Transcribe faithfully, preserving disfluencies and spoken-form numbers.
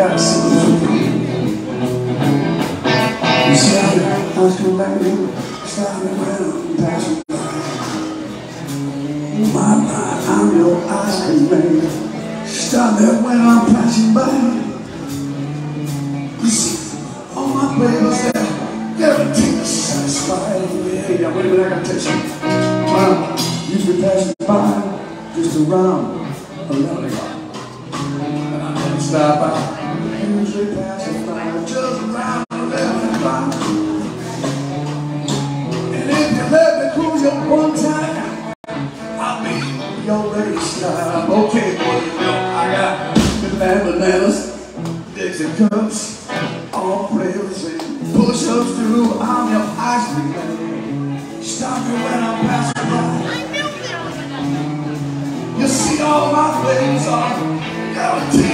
got something. You see, I was coming back to you, starting around, passing by. My, my, I'm your ice cream man. Stop it when I'm passing by. You see, all my players there, guaranteed to satisfy. Yeah, yeah, wait a minute, I gotta tell you something. Well, you be passing by, just around a lollipop. And I never stop by, usually passing by, just around a lollipop. And if you let me cruise you one time, I'll be your race stop. Okay, boy, you know, I got the bananas, Dixie cups, all flavors and push-ups too. I'm your ice cream man. Stop me when I'm passing by. You see all my flavors are guaranteed.